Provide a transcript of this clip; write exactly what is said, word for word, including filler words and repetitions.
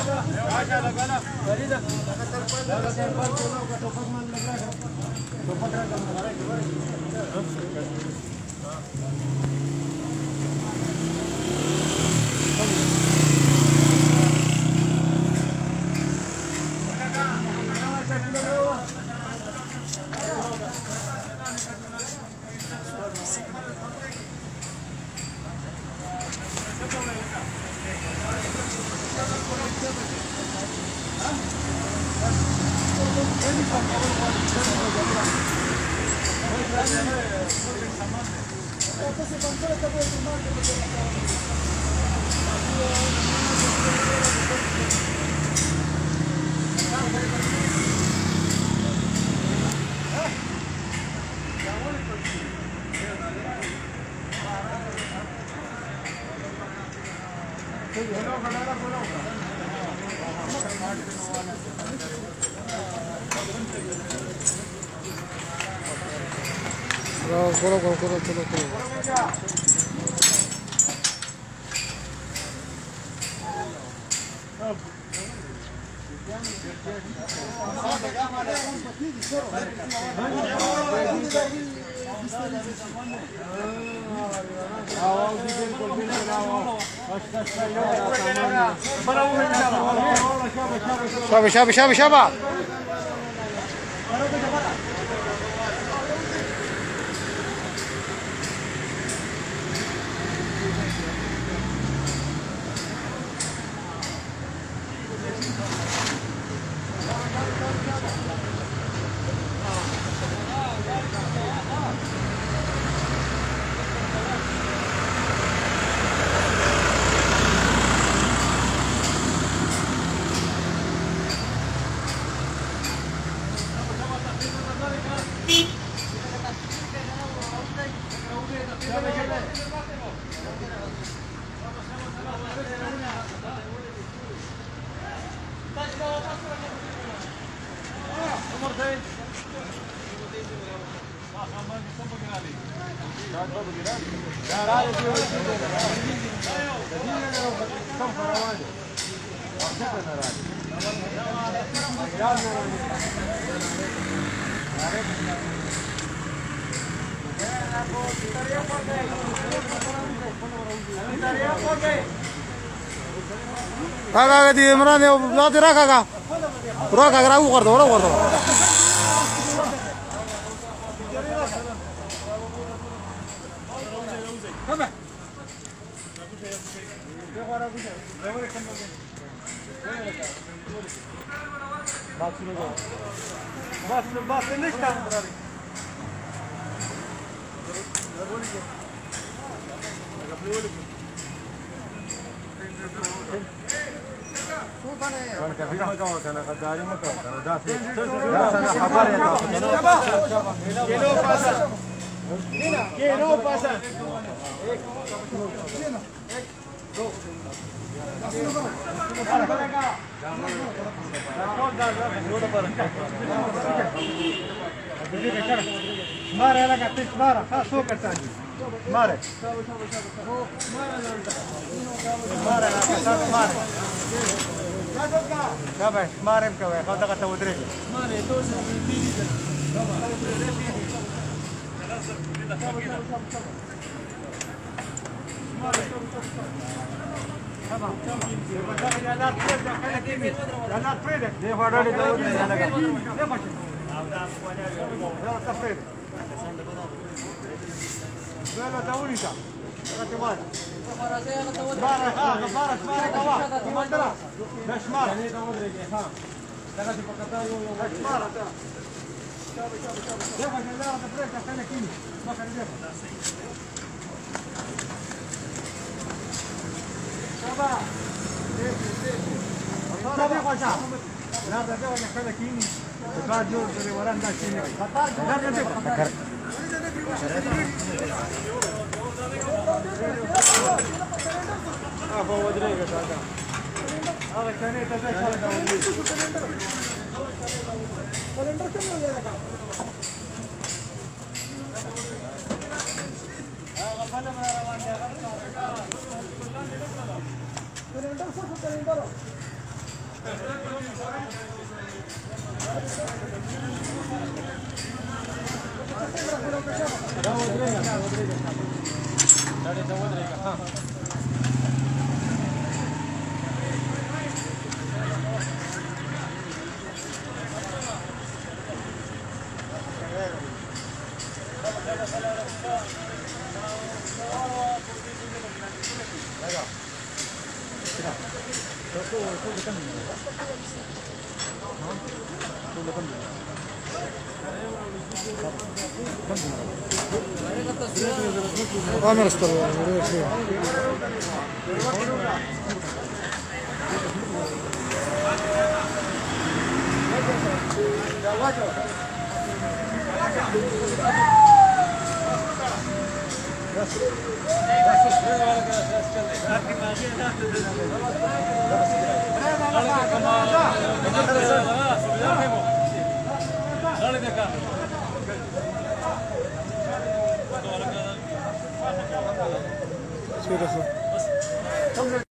Koro koro koro koro koro. Şaba şaba şaba şaba. Kakak di mana nih? Nanti raka kakak, raka kakak aku kordo, orang kordo. Bas, bas, ini kan berarti. انا كفيل ما كان انا خداري ما كان انا داسي انا خبر يا كيلو پاسا كيلو پاسا ایک دو مارے لگا تیس مارا خاص ہو کرتا ہے مارے مارے مارے Kabe, marem kabe, kata kata udre. Mare, dos mili. Tamam, tamam. Ya la prede, kaya kimi. Ya la prede. Ne fadali da udre laga. Ne başı. Ya la prede. Böyle da unita. Kati var. Mara, ha, mara, mara kawa. Kumandara. Dashmara. Ne da udre ke, ha. Daga di pakata yo yo. Dashmara. Chave, chave, chave. Defa que la da prede, kaya kimi. Makar defa. Chava. Defi, defi. Ahora defa ya. La da defa kaya kimi. بعد يوم اللي وراه ده شيء لا لا لا اه هو دريقه هذا هذا كان يتذكر كالندر كم لے گا غفله ما روان دي كالندر څه کالندر Камера стала, решил. Seriously.